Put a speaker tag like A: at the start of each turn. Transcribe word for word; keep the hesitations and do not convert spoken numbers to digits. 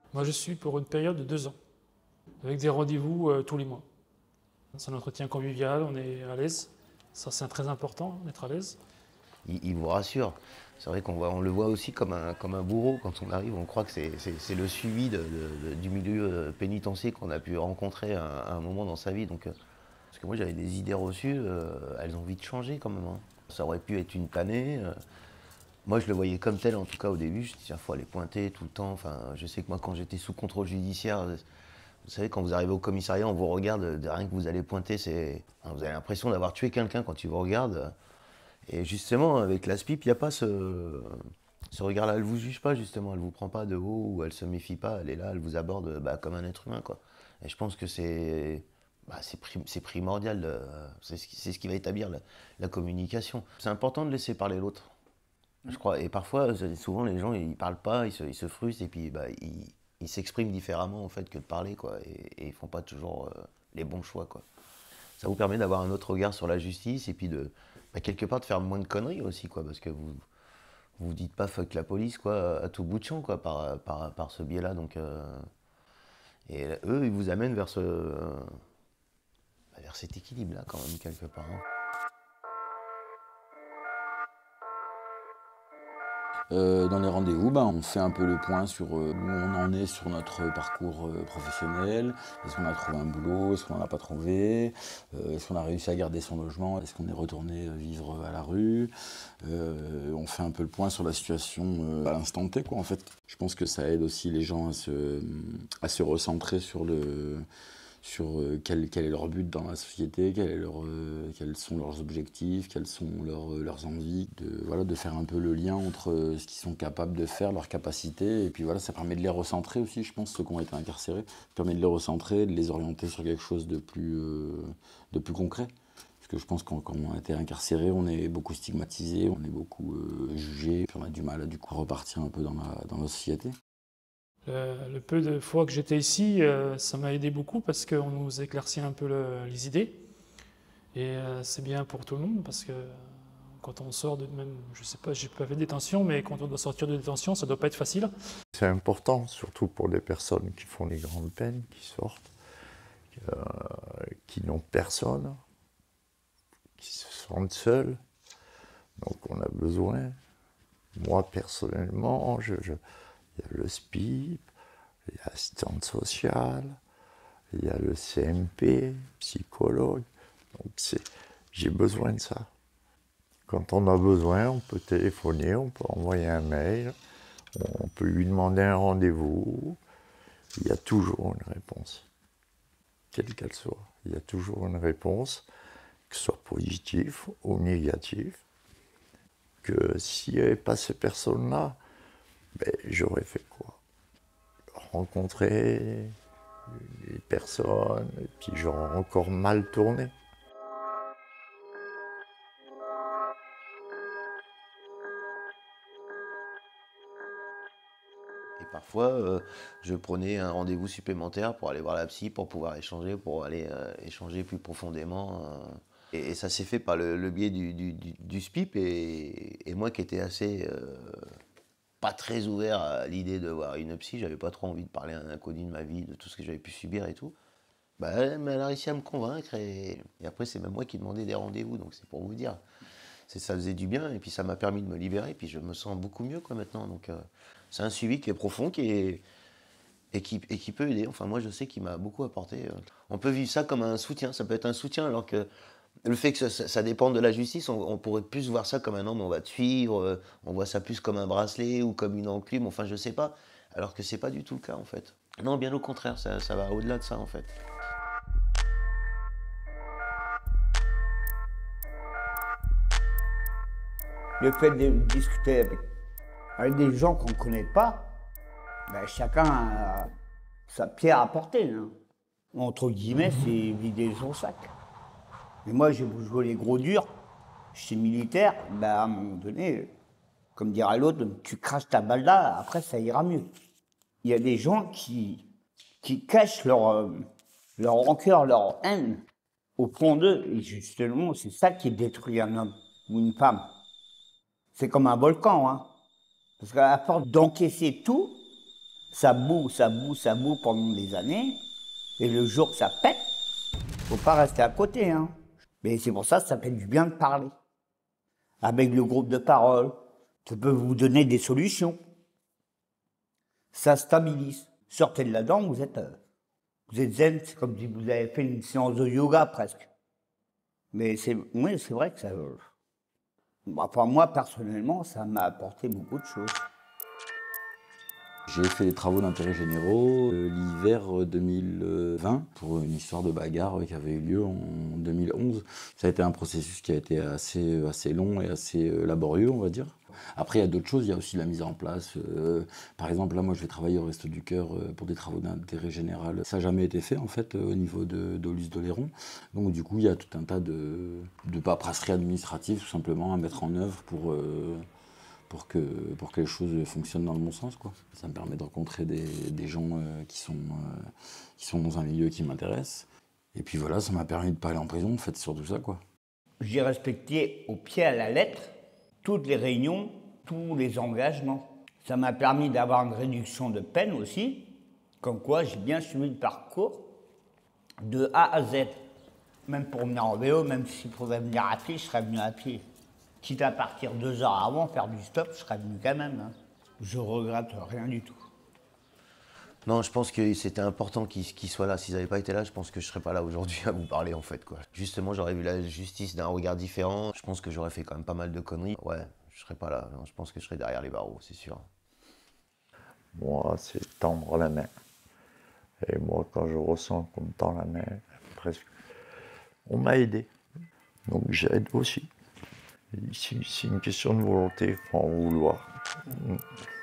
A: Moi, je suis pour une période de deux ans, avec des rendez-vous euh, tous les mois. C'est un entretien convivial, on est à l'aise. Ça, c'est très important, d'être à l'aise.
B: Il, il vous rassure. C'est vrai qu'on voit, on le voit aussi comme un, comme un bourreau quand on arrive. On croit que c'est, c'est, c'est le suivi de, de, de, du milieu pénitentiaire qu'on a pu rencontrer à, à un moment dans sa vie. Donc, euh, parce que moi, j'avais des idées reçues, euh, elles ont vite changé quand même. Hein. Ça aurait pu être une tannée. Euh, moi, je le voyais comme tel, en tout cas au début. Je me disais, il faut aller pointer tout le temps. Enfin, je sais que moi, quand j'étais sous contrôle judiciaire, vous savez, quand vous arrivez au commissariat, on vous regarde, de rien que vous allez pointer, c'est, vous avez l'impression d'avoir tué quelqu'un quand ils vous regardent. Et justement, avec la S P I P, il n'y a pas ce, ce regard-là. Elle ne vous juge pas, justement. Elle ne vous prend pas de haut ou elle ne se méfie pas. Elle est là, elle vous aborde bah, comme un être humain, quoi. Et je pense que c'est bah, c'est prim primordial. De, c'est ce, ce qui va établir la, la communication. C'est important de laisser parler l'autre, je crois. Et parfois, souvent, les gens, ils ne parlent pas, ils se, ils se frustrent et puis bah, ils ils s'expriment différemment, en fait, que de parler, quoi. Et, et ils ne font pas toujours euh, les bons choix, quoi. Ça vous permet d'avoir un autre regard sur la justice et puis de, bah, quelque part, de faire moins de conneries aussi, quoi, parce que vous vous dites pas fuck la police, quoi, à tout bout de champ, quoi, par, par, par ce biais-là. Donc, euh, et eux, ils vous amènent vers ce, euh, vers cet équilibre-là, quand même, quelque part. Hein.
C: Euh, dans les rendez-vous, ben, on fait un peu le point sur euh, où on en est sur notre parcours euh, professionnel. Est-ce qu'on a trouvé un boulot? Est-ce qu'on n'en a pas trouvé? euh, Est-ce qu'on a réussi à garder son logement? Est-ce qu'on est retourné vivre à la rue? euh, On fait un peu le point sur la situation euh, à l'instant T, quoi, en fait. Je pense que ça aide aussi les gens à se, à se recentrer sur le... sur euh, quel, quel est leur but dans la société, quel est leur, euh, quels sont leurs objectifs, quelles sont leurs, euh, leurs envies, de, voilà, de faire un peu le lien entre euh, ce qu'ils sont capables de faire, leurs capacités, et puis voilà, ça permet de les recentrer aussi, je pense, ceux qui ont été incarcérés, ça permet de les recentrer, de les orienter sur quelque chose de plus, euh, de plus concret. Parce que je pense que quand on a été incarcéré, on est beaucoup stigmatisé, on est beaucoup euh, jugé, puis on a du mal à du coup repartir un peu dans la, dans la société.
A: Le, le peu de fois que j'étais ici, euh, ça m'a aidé beaucoup parce qu'on nous éclaircit un peu le, les idées. Et euh, c'est bien pour tout le monde parce que quand on sort de même, je sais pas, j'ai pas fait de détention, mais quand on doit sortir de détention, ça doit pas être facile.
D: C'est important, surtout pour les personnes qui font les grandes peines, qui sortent, euh, qui n'ont personne, qui se sentent seuls. Donc on a besoin, moi personnellement, je, je, il y a le S P I P, il y a l'assistante sociale, il y a le C M P, psychologue. Donc j'ai besoin de ça. Quand on a besoin, on peut téléphoner, on peut envoyer un mail, on peut lui demander un rendez-vous. Il y a toujours une réponse, quelle qu'elle soit. Il y a toujours une réponse, que ce soit positive ou négative. Que s'il n'y avait pas ces personnes-là, ben, j'aurais fait quoi? Rencontrer des personnes, et puis j'aurais encore mal tourné.
B: Et parfois, euh, je prenais un rendez-vous supplémentaire pour aller voir la psy, pour pouvoir échanger, pour aller euh, échanger plus profondément. Euh. Et, et ça s'est fait par le, le biais du, du, du, du S P I P. Et, et moi qui étais assez euh, pas très ouvert à l'idée de voir une psy, j'avais pas trop envie de parler à un inconnu de ma vie, de tout ce que j'avais pu subir et tout. Bah, elle, elle a réussi à me convaincre et, et après c'est même moi qui demandais des rendez-vous, donc c'est pour vous dire. C'est, ça faisait du bien et puis ça m'a permis de me libérer, puis je me sens beaucoup mieux quoi maintenant. Donc euh, c'est un suivi qui est profond, qui est, et, qui, et qui peut aider. Enfin moi je sais qu'il m'a beaucoup apporté. On peut vivre ça comme un soutien, ça peut être un soutien alors que le fait que ça, ça, ça dépende de la justice, on, on pourrait plus voir ça comme un homme, on va te suivre, on voit ça plus comme un bracelet ou comme une enclume, enfin je sais pas, alors que c'est pas du tout le cas en fait. Non, bien au contraire, ça, ça va au-delà de ça en fait.
E: Le fait de discuter avec, avec des gens qu'on ne connaît pas, ben chacun a sa pierre à porter. Hein. Entre guillemets, c'est vider son sac. Mais moi, j'ai joué les gros durs. Je suis militaire, ben à un moment donné, comme dirait l'autre, tu craches ta balle là, après ça ira mieux. Il y a des gens qui, qui cachent leur, euh, leur rancœur, leur haine au fond d'eux. Et justement, c'est ça qui détruit un homme ou une femme. C'est comme un volcan, hein. Parce qu'à force d'encaisser tout, Ça boue, ça boue, ça boue pendant des années. Et le jour que ça pète, faut pas rester à côté. Hein. Mais c'est pour ça que ça fait du bien de parler. Avec le groupe de parole, ça peut vous donner des solutions. Ça stabilise. Sortez de là-dedans, vous êtes, euh, vous êtes zen, c'est comme si vous avez fait une séance de yoga presque. Mais c'est, oui, c'est vrai que ça... Euh, enfin, moi, personnellement, ça m'a apporté beaucoup de choses.
C: J'ai fait les travaux d'intérêt généraux euh, l'hiver deux mille vingt pour une histoire de bagarre qui avait eu lieu en deux mille onze. Ça a été un processus qui a été assez, assez long et assez laborieux, on va dire. Après, il y a d'autres choses, il y a aussi la mise en place. Euh, par exemple, là, moi, je vais travailler au Resto du Cœur euh, pour des travaux d'intérêt général. Ça n'a jamais été fait, en fait, euh, au niveau de d'Aulus d'Oléron. Donc, du coup, il y a tout un tas de, de paperasserie administrative, tout simplement, à mettre en œuvre pour... Euh, Pour que, pour que les choses fonctionnent dans le bon sens, quoi. Ça me permet de rencontrer des, des gens euh, qui, sont, euh, qui sont dans un milieu qui m'intéresse. Et puis voilà, ça m'a permis de ne pas aller en prison, en fait, sur tout ça, quoi.
E: J'ai respecté au pied à la lettre toutes les réunions, tous les engagements. Ça m'a permis d'avoir une réduction de peine aussi, comme quoi j'ai bien suivi le parcours de A à Z. Même pour venir en vélo, même s'il faudrait venir à pied, je serais venu à pied. Quitte à partir deux heures avant, faire du stop, je serais venu quand même. Hein. Je regrette rien du tout.
B: Non, je pense que c'était important qu'ils qu'ils soient là. S'ils n'avaient pas été là, je pense que je ne serais pas là aujourd'hui à vous parler, en fait, quoi. Justement, j'aurais vu la justice d'un regard différent. Je pense que j'aurais fait quand même pas mal de conneries. Ouais, je ne serais pas là. Non, je pense que je serais derrière les barreaux, c'est sûr.
D: Moi, c'est tendre la main. Et moi, quand je ressens qu'on me tend la main, presque, on m'a aidé. Donc j'aide aussi. C'est une question de volonté, il faut en vouloir.